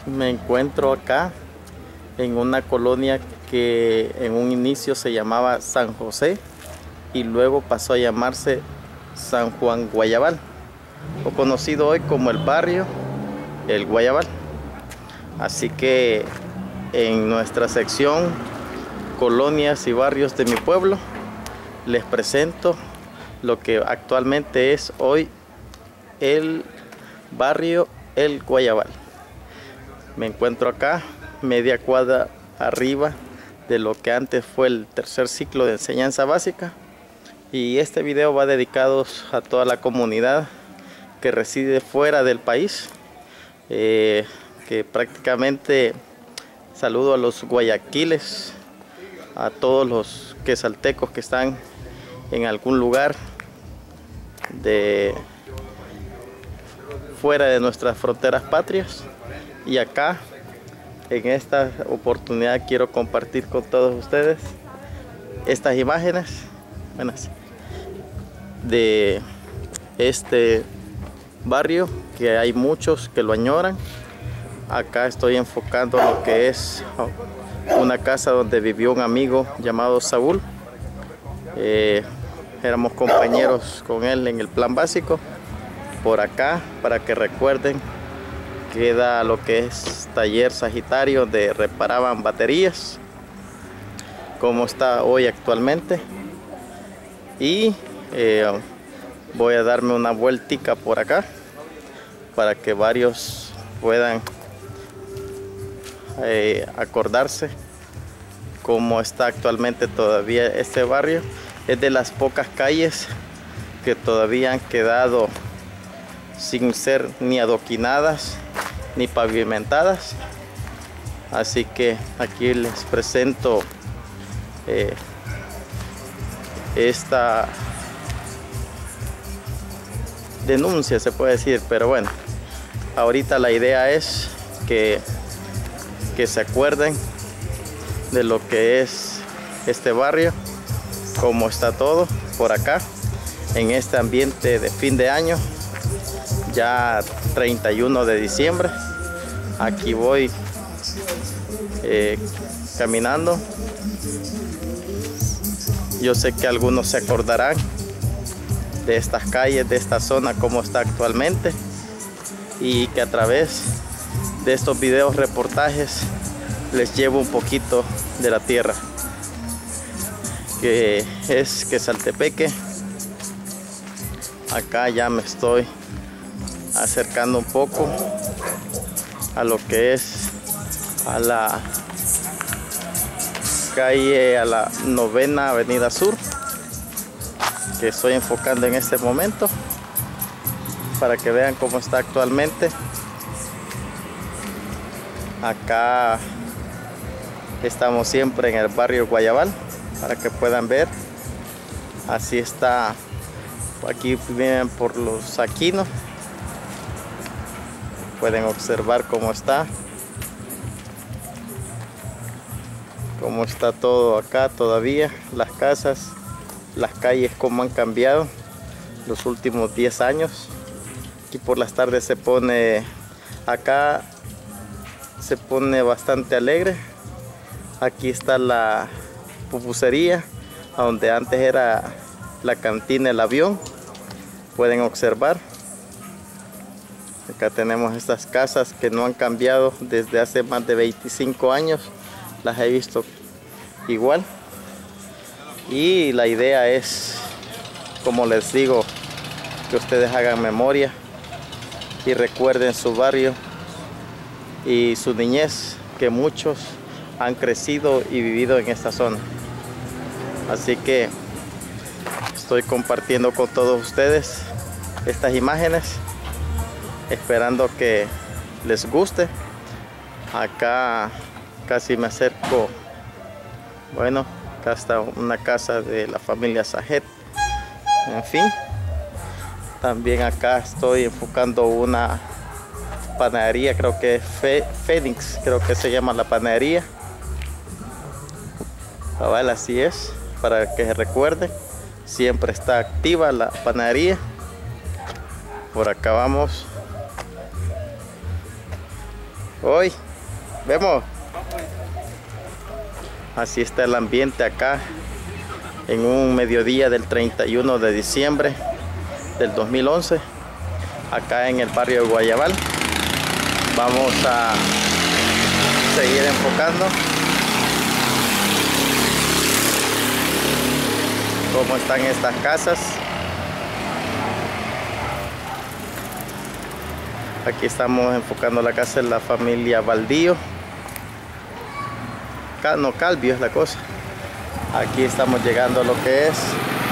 Me encuentro acá en una colonia que en un inicio se llamaba San José y luego pasó a llamarse San Juan Guayabal, o conocido hoy como el barrio El Guayabal. Así que en nuestra sección colonias y barrios de mi pueblo les presento lo que actualmente es hoy el barrio El Guayabal. Me encuentro acá, media cuadra arriba de lo que antes fue el tercer ciclo de enseñanza básica, y este video va dedicado a toda la comunidad que reside fuera del país, que prácticamente saludo a los guayaquiles, a todos los quesaltecos que están en algún lugar de fuera de nuestras fronteras patrias. Y acá en esta oportunidad quiero compartir con todos ustedes estas imágenes de este barrio, que hay muchos que lo añoran. Acá estoy enfocando lo que es una casa donde vivió un amigo llamado Saúl. Éramos compañeros con él en el plan básico. Por acá, para que recuerden, queda lo que es Taller Sagitario, donde reparaban baterías, como está hoy actualmente. Y voy a darme una vueltica por acá para que varios puedan acordarse cómo está actualmente todavía este barrio. Es de las pocas calles que todavía han quedado sin ser ni adoquinadas ni pavimentadas. Así que aquí les presento esta denuncia, se puede decir, pero bueno, ahorita la idea es que se acuerden de lo que es este barrio, cómo está todo por acá en este ambiente de fin de año, ya 31 de diciembre. Aquí voy caminando. Yo sé que algunos se acordarán de estas calles, de esta zona, cómo está actualmente, y que a través de estos videos reportajes les llevo un poquito de la tierra que es Quesaltepeque. Acá ya me estoy acercando un poco a lo que es a la calle, a la 9ª Avenida Sur, que estoy enfocando en este momento para que vean cómo está actualmente. Acá estamos siempre en el barrio Guayabal, para que puedan ver. Así está. Aquí vienen por los Aquinos. Pueden observar cómo está todo acá todavía. Las casas, las calles, cómo han cambiado los últimos 10 años. Aquí por las tardes se pone, acá se pone bastante alegre. Aquí está la pupusería, donde antes era la cantina El Avión. Pueden observar. Acá tenemos estas casas que no han cambiado desde hace más de 25 años. Las he visto igual. Y la idea es, como les digo, que ustedes hagan memoria y recuerden su barrio y su niñez, que muchos han crecido y vivido en esta zona. Así que estoy compartiendo con todos ustedes estas imágenes, esperando que les guste. Acá casi me acerco. Bueno, acá está una casa de la familia Sajet. En fin, también acá estoy enfocando una panadería, creo que es Fénix, creo que se llama la panadería. Cabal, así es, para que se recuerden, siempre está activa la panadería. Por acá vamos Hoy, vemos. Así está el ambiente acá en un mediodía del 31 de diciembre del 2011, acá en el barrio de Guayabal. Vamos a seguir enfocando cómo están estas casas. Aquí estamos enfocando la casa de la familia Baldío. No, Calvio es la cosa. Aquí estamos llegando a lo que es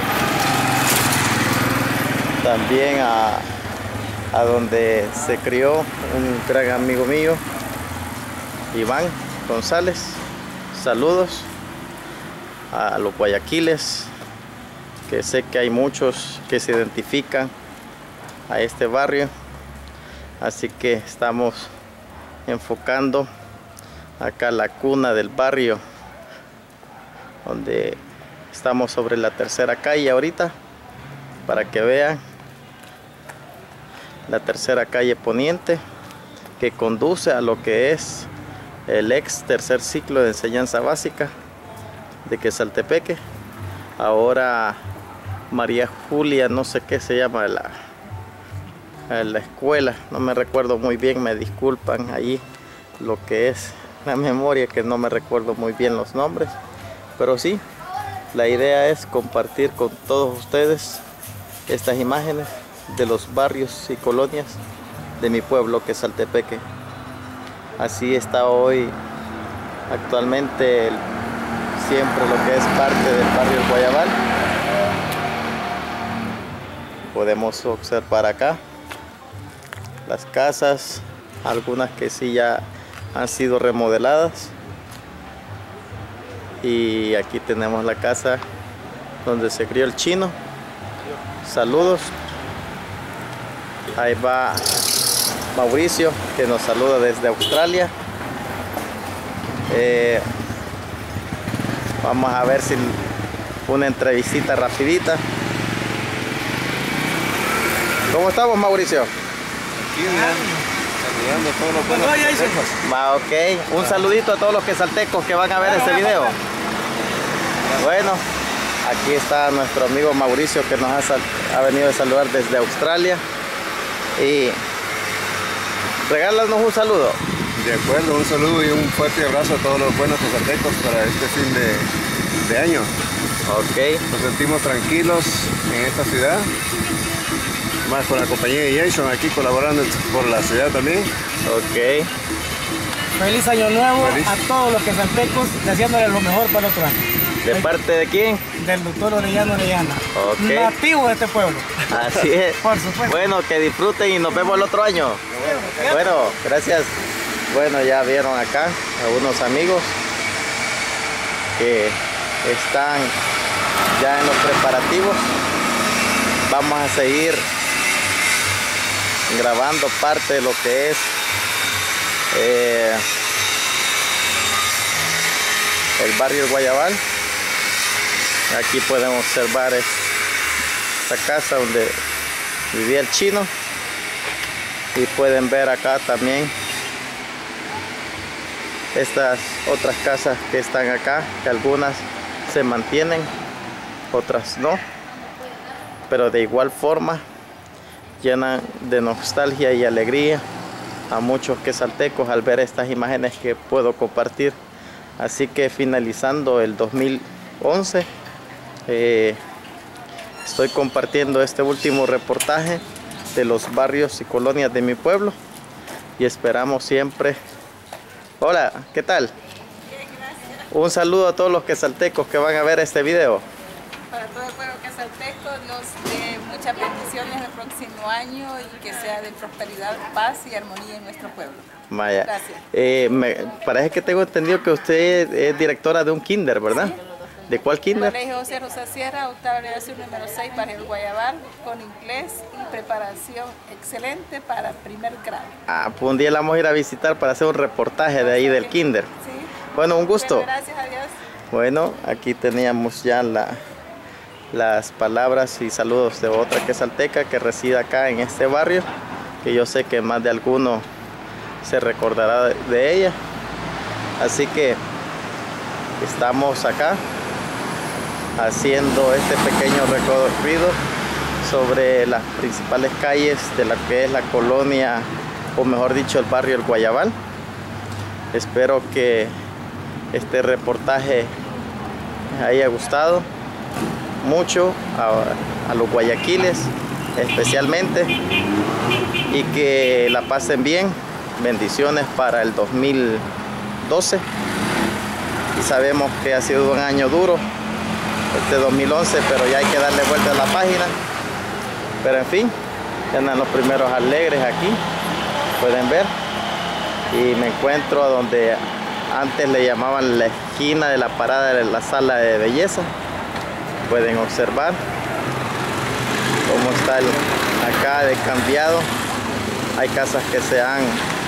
también a donde se crió un gran amigo mío, Iván González. Saludos a los guayaquiles, que sé que hay muchos que se identifican a este barrio. Así que estamos enfocando acá la cuna del barrio, donde estamos sobre la tercera calle ahorita, para que vean la tercera calle poniente, que conduce a lo que es el ex tercer ciclo de enseñanza básica de Quesaltepeque. Ahora María Julia, no sé qué se llama la escuela, no me recuerdo muy bien, me disculpan ahí lo que es la memoria, que no me recuerdo muy bien los nombres, pero sí, la idea es compartir con todos ustedes estas imágenes de los barrios y colonias de mi pueblo, Quesaltepeque. Así está hoy actualmente siempre lo que es parte del barrio El Guayabal. Podemos observar acá las casas, algunas que sí ya han sido remodeladas, y aquí tenemos la casa donde se crió el chino. Saludos. Ahí va Mauricio, que nos saluda desde Australia. Vamos a ver si una entrevistita rapidita. ¿Cómo estamos, Mauricio? Aquí saludando a todos los buenos quesaltecos. Ok, un saludito a todos los quesaltecos que van a ver este video. Bueno, aquí está nuestro amigo Mauricio, que nos ha venido a saludar desde Australia. Y regálanos un saludo. De acuerdo, un saludo y un fuerte abrazo a todos los buenos quesaltecos para este fin de año. Ok. Nos sentimos tranquilos en esta ciudad, más con la compañía de Jason aquí colaborando por la ciudad también. Ok. Feliz año nuevo. Feliz. A todos los quesaltecos, deseándole lo mejor para el otro año. ¿De parte de quién? Del doctor Orellano Orellana, Ok. nativo de este pueblo. Así es. Por supuesto. Bueno, que disfruten y nos vemos el otro año. Bueno, gracias. Bueno, ya vieron acá a unos amigos que están ya en los preparativos. Vamos a seguir grabando parte de lo que es el barrio Guayabal. Aquí pueden observar esta casa donde vivía el chino, y pueden ver acá también estas otras casas que están acá, que algunas se mantienen, otras no, pero de igual forma llenan de nostalgia y alegría a muchos quesaltecos al ver estas imágenes que puedo compartir. Así que finalizando el 2011, estoy compartiendo este último reportaje de los barrios y colonias de mi pueblo, y esperamos siempre. Hola, ¿qué tal? Bien, gracias. Un saludo a todos los quesaltecos que van a ver este video. Para todo el pueblo quesalteco, Dios dé muchas bendiciones el próximo año y que sea de prosperidad, paz y armonía en nuestro pueblo. Vaya. Gracias. Me parece que tengo entendido que usted es directora de un kinder, ¿verdad? Sí. ¿De cuál kinder? Colegio José Rosa Sierra, octava generación número 6, Barrio El Guayabal, con inglés y preparación excelente para primer grado. Ah, pues un día la vamos a ir a visitar para hacer un reportaje de ahí del kinder. Sí. Bueno, un gusto. Bueno, gracias a Dios. Bueno, aquí teníamos ya las palabras y saludos de otra quesalteca que reside acá en este barrio, que yo sé que más de alguno se recordará de ella. Así que estamos acá haciendo este pequeño recorrido sobre las principales calles de la que es la colonia, o mejor dicho, el barrio El Guayabal. Espero que este reportaje haya gustado mucho a los guayaquiles especialmente, y que la pasen bien. Bendiciones para el 2012. Y sabemos que ha sido un año duro este 2011, pero ya hay que darle vuelta a la página. Pero en fin, ya andan los primeros alegres aquí, pueden ver. Y me encuentro a donde antes le llamaban la esquina de la parada de la sala de belleza. Pueden observar cómo está acá de cambiado. Hay casas que se han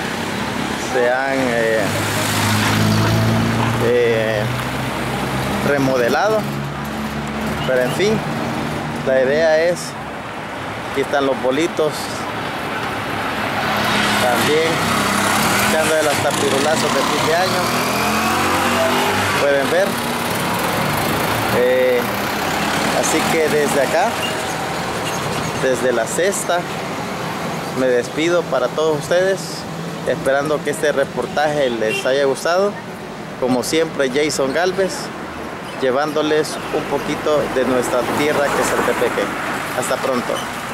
remodelado, pero en fin, la idea es, aquí están los bolitos también echando de los tapirulazos de fin de año, pueden ver. Así que desde acá, desde la cesta, me despido para todos ustedes, esperando que este reportaje les haya gustado. Como siempre, Jason Galvez, llevándoles un poquito de nuestra tierra que es el Tepeque. Hasta pronto.